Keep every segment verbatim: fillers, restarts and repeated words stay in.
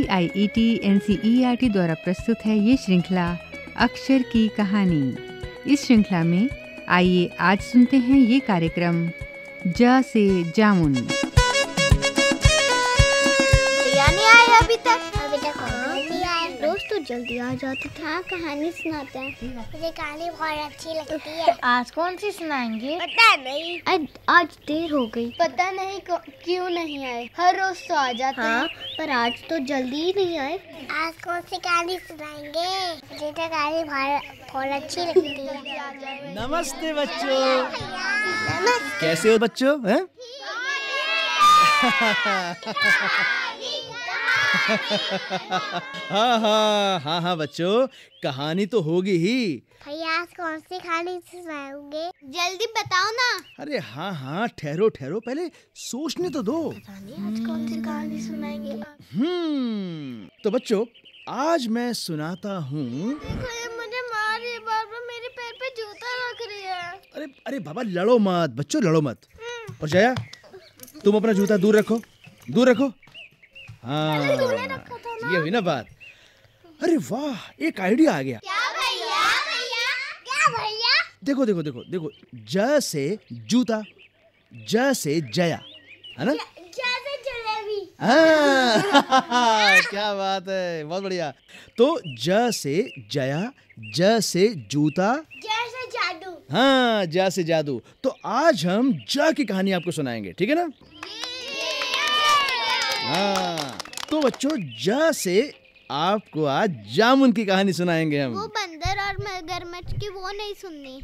आई E T N C E R T द्वारा प्रस्तुत है ये श्रृंखला अक्षर की कहानी। इस श्रृंखला में आइए आज सुनते हैं ये कार्यक्रम ज से जामुन। भैया नहीं आए अभी तक? अभी तक नहीं आए। रोज तो जल्दी आ जाते थे। हाँ, कहानी सुनाते हैं। मुझे कहानी बहुत अच्छी लगती है। आज कौन सी सुनाएंगे? पता नहीं। आज, आज देर हो गई। पता नहीं क्यों नहीं आए। हर रोज तो आ जाते हाँ, हैं। पर आज तो जल्दी ही नहीं आए। आज कौन सी कहानी सुनाएंगे? मुझे तो कहानी बहुत बहुत अच्छी लगती है। नमस्ते बच्चों। नमस्ते। कैसे हो बच्चों? हैं? हाँ हाँ हाँ हाँ बच्चों, कहानी तो होगी ही। भैया आज कौन सी कहानी सुनाओगे? जल्दी बताओ ना। अरे हाँ हाँ ठहरो ठहरो, पहले सोचने तो दो। आज कौन सी कहानी सुनाएंगे? हम्म तो बच्चों, आज मैं सुनाता हूँ। मुझे मार रही है, बाबा मेरे पैर पे जूता रख रही है। अरे अरे बाबा लड़ो मत बच्चों, लड़ो मत। और जया, तुम अपना जूता दूर रखो, दूर रखो। हाँ, ये हुई ना बात। अरे वाह, एक आइडिया आ गया। क्या भैया? भैया क्या भैया? देखो देखो देखो देखो, ज से जूता, ज से जया, है ना? जैसे जलेबी। हाँ, क्या बात है, बहुत बढ़िया। तो ज से जया, ज से जूता, जैसे जादू। हाँ ज से जादू। तो आज हम ज की कहानी आपको सुनाएंगे, ठीक है ना? हाँ, तो बच्चों ज से आपको आज जामुन की कहानी सुनाएंगे हम। वो बंदर और मगरमच्छ की वो नहीं सुननी।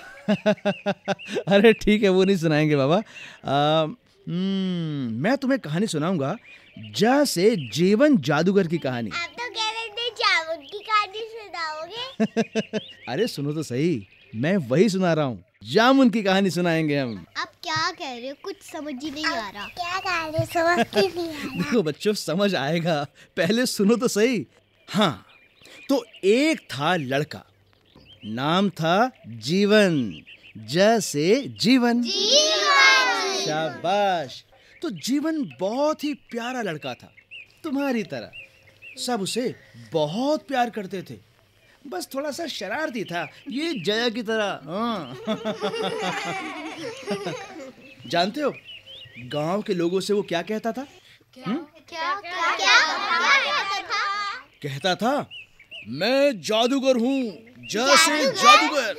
अरे ठीक है, वो नहीं सुनाएंगे बाबा। आ, हम्म, मैं तुम्हें कहानी सुनाऊंगा ज से जीवन जादूगर की कहानी। आप तो कह रहे थे जामुन की कहानी सुनाओगे। अरे सुनो तो सही, मैं वही सुना रहा हूँ। जामुन की कहानी सुनाएंगे हम। आप क्या कह रहे हो? कुछ समझ ही नहीं आ रहा। क्या कहानी समझ नहीं आ रहा। देखो बच्चों, समझ आएगा, पहले सुनो तो सही। हाँ, तो एक था लड़का, नाम था जीवन, ज से जीवन। जीवन। शाबाश। तो जीवन बहुत ही प्यारा लड़का था, तुम्हारी तरह। सब उसे बहुत प्यार करते थे, बस थोड़ा सा शरारती था, ये जया की तरह। हाँ। जानते हो गांव के लोगों से वो क्या कहता था? क्या क्या क्या कहता था? कहता था, मैं जादूगर हूँ, ज से जादूगर।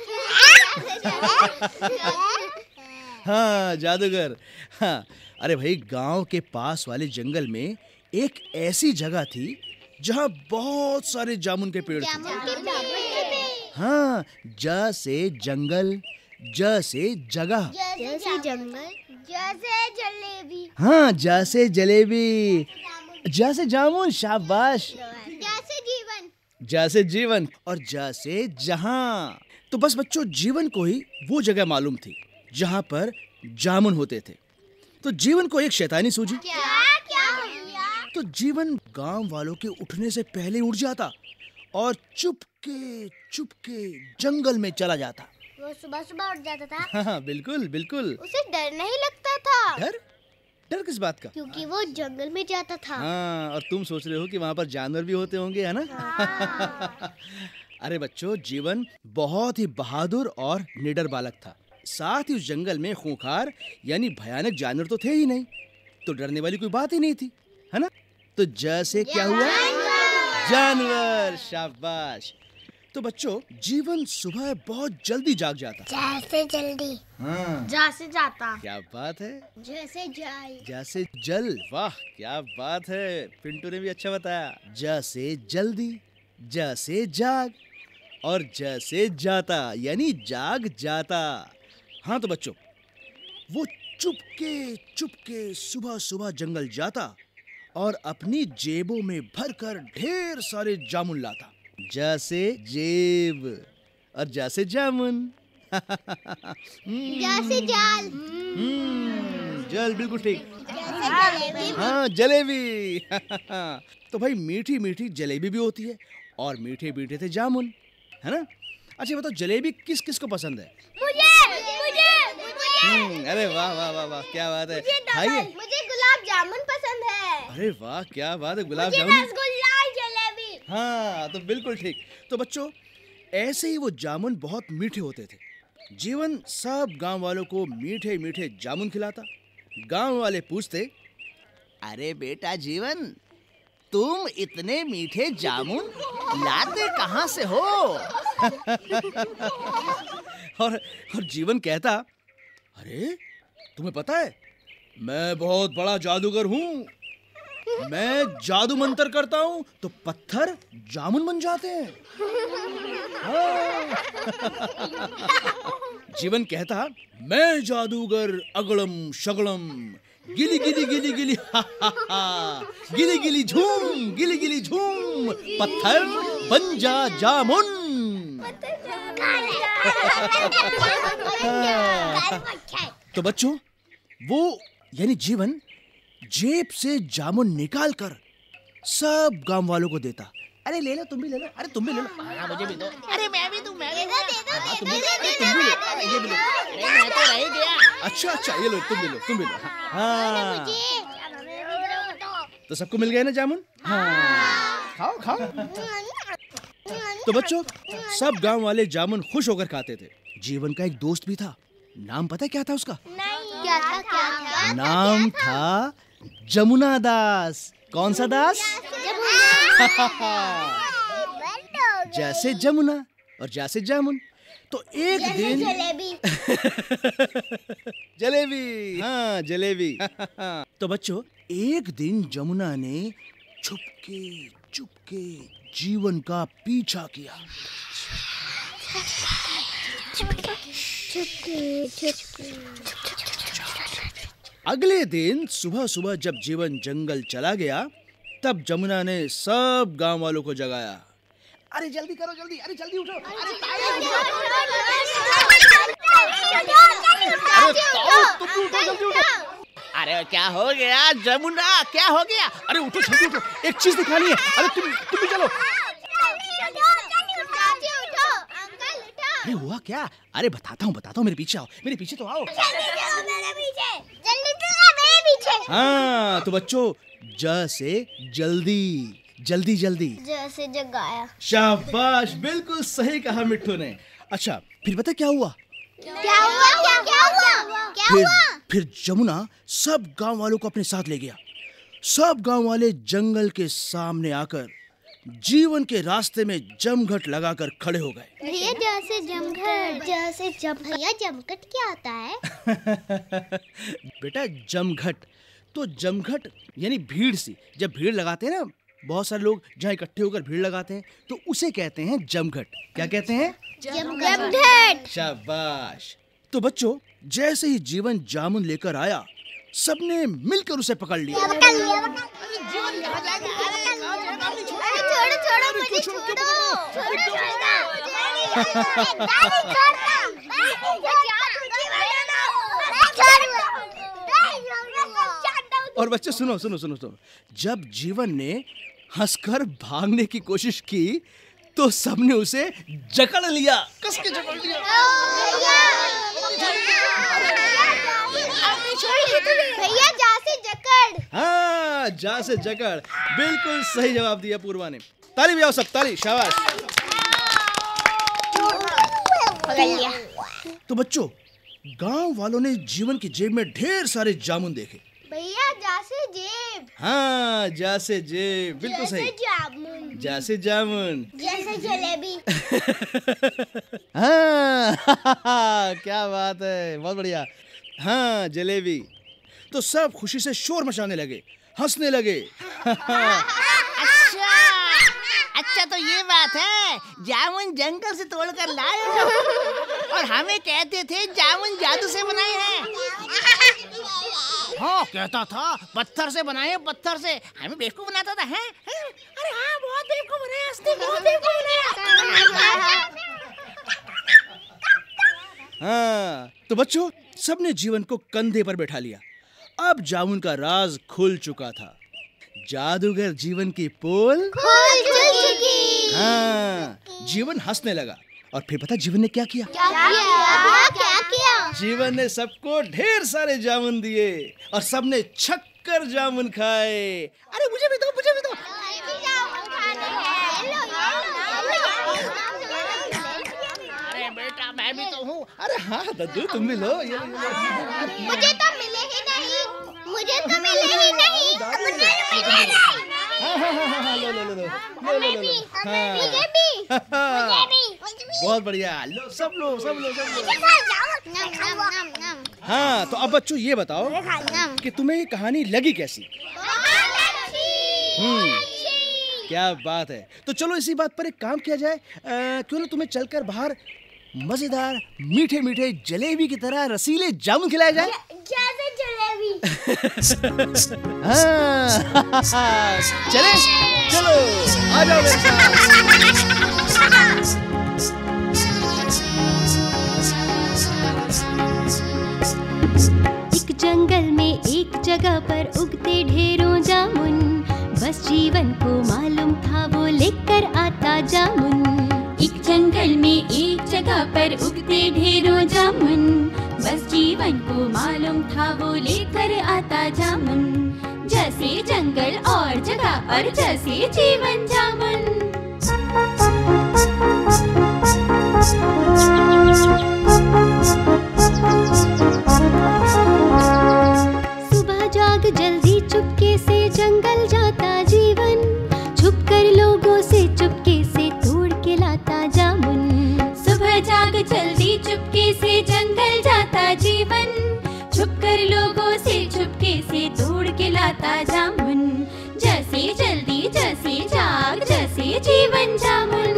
हाँ जादूगर। हाँ, अरे भाई, गांव के पास वाले जंगल में एक ऐसी जगह थी जहाँ बहुत सारे जामुन के पेड़ थे। हाँ, ज से जंगल, ज से जगह, जैसे जंगल, जैसे जलेबी। हाँ ज से जलेबी, ज से जामुन। शाबाश। जैसे जीवन, ज से जीवन और ज से जहां। तो बस बच्चों, जीवन को ही वो जगह मालूम थी जहां पर जामुन होते थे। तो जीवन को एक शैतानी सूझी। क्या क्या भैया? तो जीवन गांव वालों के उठने से पहले उठ जाता और चुपके चुपके जंगल में चला जाता। वो सुबह सुबह उठ जाता था। हाँ हाँ, बिल्कुल बिल्कुल। उसे डर नहीं लगता था? डर? डर किस बात का? क्योंकि वो जंगल में जाता था। हाँ, और तुम सोच रहे हो कि वहाँ पर जानवर भी होते होंगे, है ना? हाँ। अरे बच्चों, जीवन बहुत ही बहादुर और निडर बालक था। साथ ही उस जंगल में खूंखार यानी भयानक जानवर तो थे ही नहीं, तो डरने वाली कोई बात ही नहीं थी, है ना? तो ज से क्या हुआ? जानवर। शाबाश। तो बच्चों, जीवन सुबह बहुत जल्दी जाग जाता। जैसे जल्दी। हाँ, जैसे जाता। क्या बात है। जैसे जाए। जैसे जल। वाह, क्या बात है, पिंटू ने भी अच्छा बताया। ज से जल्दी, ज से जाग और ज से जाता यानी जाग जाता। हाँ तो बच्चों, वो चुपके चुपके सुबह सुबह जंगल जाता और अपनी जेबों में भरकर ढेर सारे जामुन लाता। ज से जेब और ज से जामुन। जैसे जाल। हम्म, जल, बिल्कुल ठीक। जैसे जलेबी। हाँ, जलेबी। तो भाई, मीठी मीठी जलेबी भी होती है और मीठे मीठे थे जामुन, है ना? अच्छा बताओ, जलेबी किस किस को पसंद है? मुझे मुझे मुझे। अरे वाह वाह वाह वाह, क्या बात है। मुझे खाइए। मुझे गुलाब जामुन पसंद है। अरे वाह, क्या बात है, गुलाब मुझे जामुन। रसगुल्ला हाँ, तो बिल्कुल ठीक। तो बच्चों, ऐसे ही वो जामुन बहुत मीठे होते थे। जीवन सब गांव वालों को मीठे मीठे जामुन खिलाता। गांव वाले पूछते, अरे बेटा जीवन, तुम इतने मीठे जामुन लाते कहाँ से हो? और और जीवन कहता, अरे तुम्हें पता है, मैं बहुत बड़ा जादूगर हूँ। मैं जादू मंत्र करता हूँ तो पत्थर जामुन बन जाते हैं। हाँ। जीवन कहता, मैं जादूगर अगड़म शगड़म, गिली गिली गिली गिली हा हा हा, गिली गिली झूम गिली गिली झूम, पत्थर बन जा जामुन। तो बच्चों, वो यानी जीवन जेब से जामुन निकाल कर सब गांव वालों को देता। अरे ले लो, तुम भी ले लो, अरे तुम भी ले लो, हाँ मुझे भी दो, अरे मैं भी दूं, मैं भी दूं, हाँ तुम भी लो, तुम भी लो, अरे ये भी लो, अरे मैं तो रह गया। अच्छा अच्छा, ये लो, तुम भी लो, तुम भी लो। हाँ, तो सबको मिल गया ना जामुन? हाँ, खाओ खाओ। तो बच्चों, सब गांव वाले जामुन खुश होकर खाते थे। जीवन का एक दोस्त भी था। नाम पता है क्या था उसका? क्या था क्या था? नाम था जमुना दास। कौन सा दास? जैसे जमुना और जैसे जामुन। तो एक दिन जलेबी जलेबी, हाँ जलेबी। तो बच्चों, एक दिन जमुना ने छुपके छुपके जीवन का पीछा किया। अगले दिन सुबह सुबह जब जीवन जंगल चला गया, तब जमुना ने सब गांव वालों को जगाया। अरे जल्दी करो, जल्दी, अरे जल्दी उठो, अरे तुम भी उठो, जल्दी उठो। अरे क्या हो गया जमुना, क्या हो गया? अरे उठो, जल्दी उठो, एक चीज दिखानी है। अरे तुम तुम भी चलो। अरे हुआ क्या? अरे बताता हूँ बताता हूँ, मेरे पीछे आओ, मेरे पीछे तो आओ। हाँ, तो बच्चों, ज से जल्दी, जल्दी जल्दी। जैसे जगाया। शाबाश, बिल्कुल सही कहा मिट्ठू ने। अच्छा, फिर पता क्या हुआ? क्या हुआ? क्या क्या हुआ? क्या फिर हुआ? फिर जमुना सब गांव वालों को अपने साथ ले गया। सब गांव वाले जंगल के सामने आकर जीवन के रास्ते में जमघट लगाकर खड़े हो गए। भैया जैसे जमघट, जैसे जम भैया जमघट क्या होता है? बेटा जमघट तो जमघट यानी भीड़ सी। जब भीड़ लगाते हैं ना, बहुत सारे लोग जहाँ इकट्ठे होकर भीड़ लगाते हैं, तो उसे कहते हैं जमघट। क्या कहते हैं? जमघट। शाबाश। तो बच्चों, जैसे ही जीवन जामुन लेकर आया, सबने मिलकर उसे पकड़ लिया। पकड़ लिया, जीवन कहाँ जाएगा? छोड़ो छोड़ो मुझे, छोड़ो और बच्चे सुनो सुनो सुनो सुनो, जब जीवन ने हंसकर भागने की कोशिश की, तो सबने उसे जकड़ लिया, कस के जकड़ लिया। भैया जा से जकड़। हाँ, जा से जकड़, बिल्कुल सही जवाब दिया पूर्वा ने। ताली बजाओ सब, ताली, शाबाश। पकड़ लिया। तो बच्चों, गांव वालों ने जीवन की जेब में ढेर सारे जामुन देखे। भैया जा से जेब। हाँ, जा से जेब, बिल्कुल सही। जैसे जामुन। जैसे जामुन, जैसे जलेबी। हाँ, क्या बात है, बहुत बढ़िया। हाँ, जलेबी। तो सब खुशी से शोर मचाने लगे, हंसने लगे। अच्छा अच्छा, तो ये बात है, जामुन जंगल से तोड़कर लाए हो और हमें कहते थे जामुन जादू से बनाए हैं। हाँ, कहता था पत्थर से बनाए हैं, पत्थर से। हमें बेवकूफ बनाता था, हैं? अरे हाँ, बहुत बेवकूफ बनाया उसने, बहुत बेवकूफ बनाया। हाँ, तो बच्चों, सबने जीवन को कंधे पर बैठा लिया। अब जामुन का राज खुल चुका था। जादूगर जीवन की पोल खुल चुकी। हाँ, जीवन हंसने लगा। और फिर पता जीवन ने क्या किया? क्या किया? क्या किया? जीवन ने सबको ढेर सारे जामुन दिए और सबने छक्कर जामुन खाए। अरे मुझे भी दो, मुझे भी दो। अरे हाँ दद्दू, तुम भी लो, ये लो, ये लो। मुझे तो मिले ही नहीं, मुझे तो मिले ही नहीं, मुझे मिले नहीं। हाँ हाँ हाँ हाँ, लो लो लो लो, लो लो लो, हाँ, मुझे भी, मुझे भी, मुझे भी। बहुत बढ़िया, लो सब लो सब लो सब लो। नम नम नम नम। हाँ तो अब बच्चों ये बताओ नम। कि तुम्हें ये कहानी लगी कैसी? हम्म, क्या बात है। तो चलो इसी बात पर एक काम किया जाए, आ, क्यों ना तुम्हें चलकर बाहर मजेदार मीठे मीठे जलेबी की तरह रसीले जामुन खिलाए जाए। जैसे जलेबी। हाँ, चले चलो आ जाओ मेरे साथ। एक जंगल में एक जगह पर उगते ढेरों जामुन, बस जीवन को मालूम था वो लेकर आता जामुन। एक जंगल में एक जगह पर उगते ढेरों जामुन, बस जीवन को मालूम था वो लेकर आता जामुन। जैसे जंगल और जगह और जैसे जीवन जामुन। सुबह जाग जल्दी चुपके से जंगल जाता जीवन, छुप कर लोगों से चुपके से तोड़ के लाता जामुन। सुबह जाग जल्दी चुपके से जंगल जाता जीवन, छुप कर लोगों से चुपके से तोड़ के लाता जामुन। जैसे जल्दी जैसे जाग जैसे जीवन जामुन।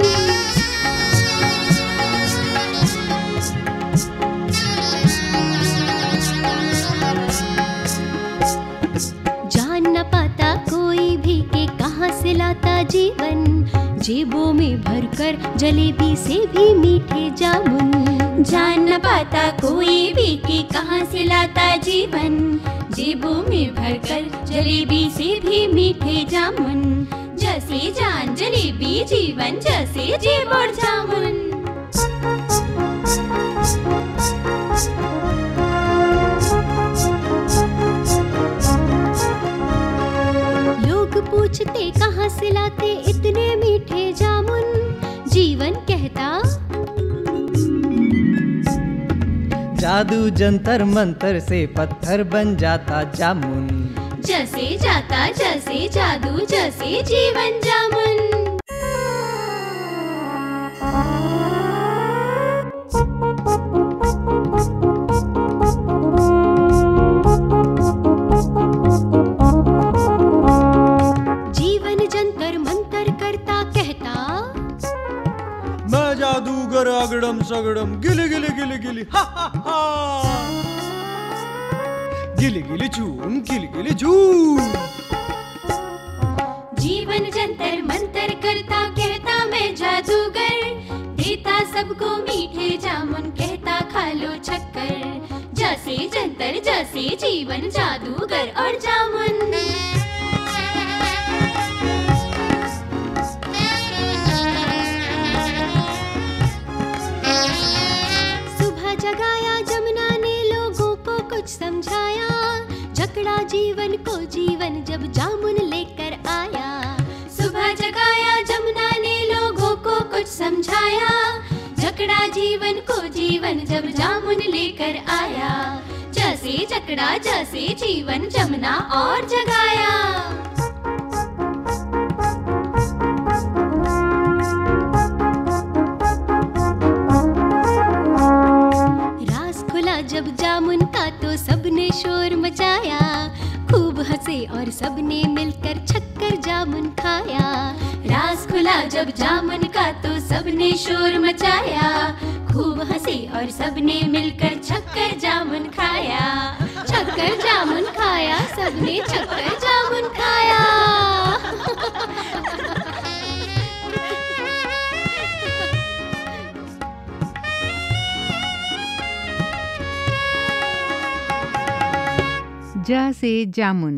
जान न पाता कोई भी के कहाँ से लाता जीवन, जेबों में भरकर जलेबी से भी मीठे जामुन। जान न पाता कोई भी कि कहाँ से लाता जीवन, जेबों में भरकर जलेबी से भी मीठे जामुन। जैसे जान जलेबी जीवन जैसे जेब और जामुन। लोग पूछते कहाँ से लाते इतने मीठे जामुन, जीवन कहता जादू जंतर मंतर से पत्थर बन जाता जामुन। जैसे जाता जैसे जादू जैसे जीवन जामुन। जीवन जंतर मंतर करता कहता मैं जादूगर अगड़म सगड़म गिली गिली गिली गिली हा हा हा गिली गिली झूम गिली गिली झूम। जीवन जंतर मंतर करता कहता मैं जादूगर, देता सबको मीठे जामुन कहता खा लो चक्कर। जैसे जंतर जैसे जीवन जादूगर और जामुन। सुबह जगाया जमुना ने लोगों को कुछ समझाया, जकड़ा जीवन को जीवन जब जामुन लेकर आया। सुबह जगाया जमुना ने लोगों को कुछ समझाया, जकड़ा जीवन को जीवन जब जामुन लेकर आया। जैसे जकड़ा जैसे जीवन जमुना और जगाया। जब जामुन का तो सबने शोर मचाया, खूब हंसे और सबने मिलकर छक्कर जामुन खाया। राज खुला जब जामुन का तो सबने शोर मचाया, खूब हंसे और सबने मिलकर छक्कर जामुन खाया। छक्कर जामुन खाया सबने छक्कर जामुन खाया। जा से जामुन।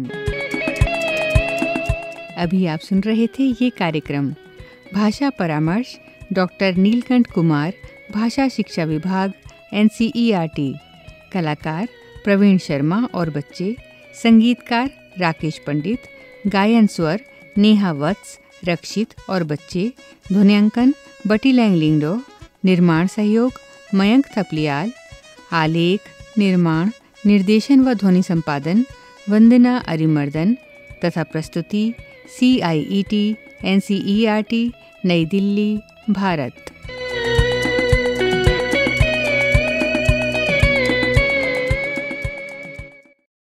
अभी आप सुन रहे थे ये कार्यक्रम भाषा परामर्श डॉक्टर नीलकंठ कुमार, भाषा शिक्षा विभाग, N C E R T. कलाकार प्रवीण शर्मा और बच्चे, संगीतकार राकेश पंडित, गायन स्वर नेहा वत्स, रक्षित और बच्चे, ध्वन्यांकन बटी लैंग लिंगडो, निर्माण सहयोग मयंक थपलियाल। आलेख, निर्माण, निर्देशन व ध्वनि संपादन वंदना अरिमर्दन तथा प्रस्तुति C I E T N C E R T नई दिल्ली, भारत।